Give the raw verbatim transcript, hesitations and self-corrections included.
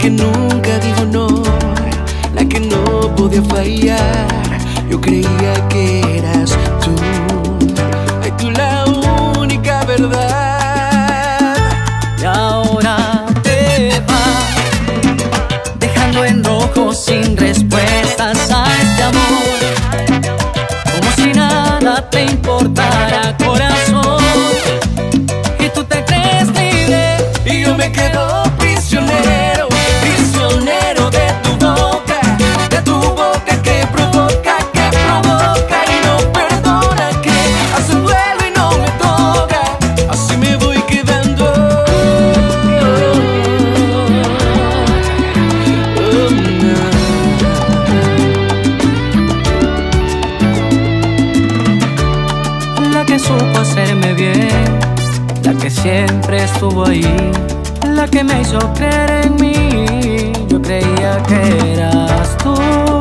que nunca dijo no, la que no podía fallar. Yo creía que eras tú, ay, tú la única verdad. Y ahora te vas, dejando en rojo sin respuestas a este amor, como si nada te importara, corazón. Y tú te crees libre Y yo me quedo prisionero, prisionero de tu boca, de tu boca que provoca, que provoca y no perdona, que hace duelo y no me toca, así me voy quedando. Oh, no. La que supo hacerme bien, la que siempre estuvo ahí, la que me hizo creer en mí. Yo creía que eras tú.